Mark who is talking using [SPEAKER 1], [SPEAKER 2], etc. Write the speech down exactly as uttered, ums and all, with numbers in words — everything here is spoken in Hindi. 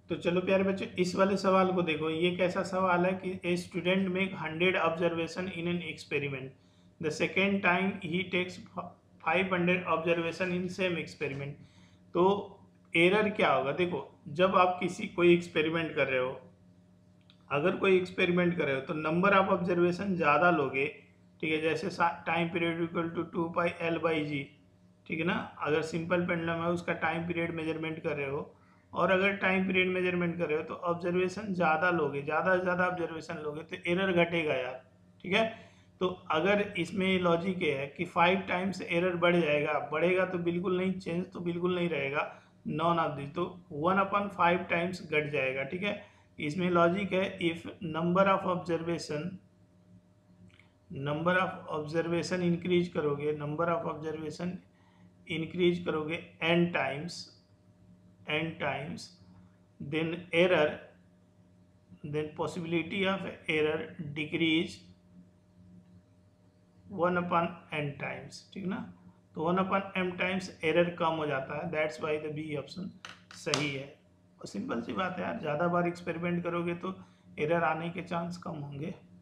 [SPEAKER 1] तो चलो प्यारे बच्चों, इस वाले सवाल को देखो। ये कैसा सवाल है कि a student make hundred observation in an experiment, the second time he takes five hundred observation in same experiment. तो एरर क्या होगा? देखो, जब आप किसी कोई एक्सपेरिमेंट कर रहे हो, अगर कोई एक्सपेरिमेंट कर रहे हो तो नंबर ऑफ ऑब्जर्वेशन ज़्यादा लोगे, ठीक है। जैसे time period equal to two pi L by G, ठीक है ना। अगर सिंपल पेंडुलम है उसका टाइम पीरियड मेजरमेंट कर रहे हो, और अगर टाइम पीरियड मेजरमेंट कर रहे हो तो ऑब्जर्वेशन ज़्यादा लोगे, ज़्यादा से ज़्यादा ऑब्जर्वेशन लोगे तो एरर घटेगा यार, ठीक है। तो अगर इसमें लॉजिक ये है कि फाइव टाइम्स एरर बढ़ जाएगा, बढ़ेगा तो बिल्कुल नहीं, चेंज तो बिल्कुल नहीं रहेगा, नॉन ऑफ दिस, तो वन अपन फाइव टाइम्स घट जाएगा, ठीक है। इसमें लॉजिक है, if number of observation number of observation increase करोगे, नंबर ऑफ ऑब्जर्वेशन इंक्रीज करोगे N times N times, then error then possibility of error decrease one upon N times, ठीक ना। तो one upon M times error कम हो जाता है, that's why the B option सही है। और सिंपल सी बात है यार, ज़्यादा बार एक्सपेरिमेंट करोगे तो एरर आने के चांस कम होंगे।